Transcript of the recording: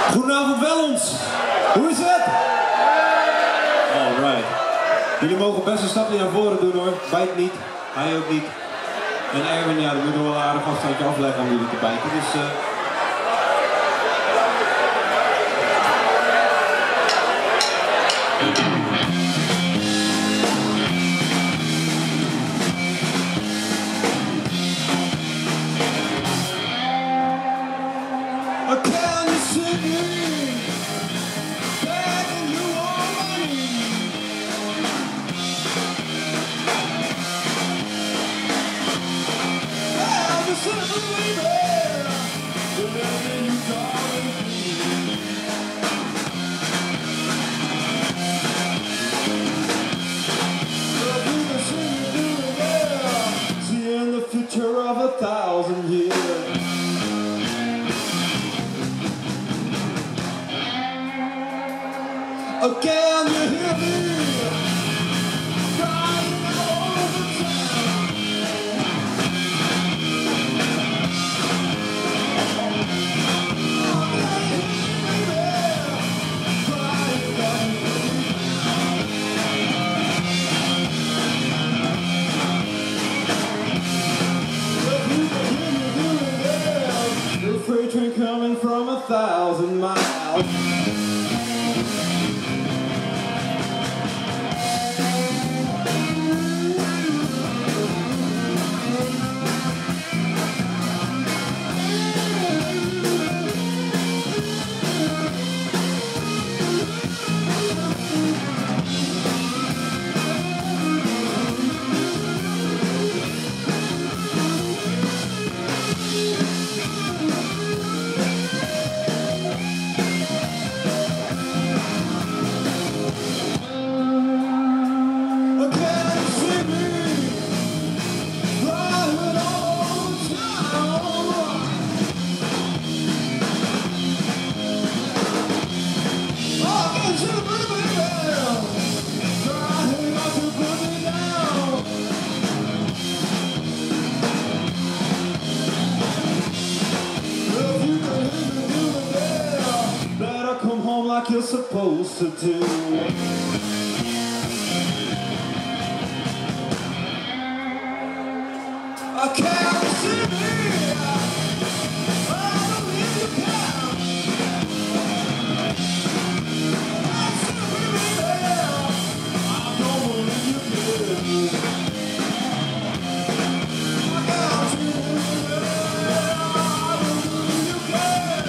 Goedenavond Welons, hoe is het? Alright. Jullie mogen best een stapje naar voren doen hoor, bijt niet, hij ook niet. En Erwin, ja, dat moet wel een aardig afstandje afleggen om jullie te bijten, dus... of 1,000 years. Oh, can you hear me? Crying all over town. Oh, can you hear me? Crying all over the freight train coming from 1,000 miles. Like you're supposed to do. I can't see me. I believe you can. I see me there. I don't believe you can. I can't see me there. I believe you can.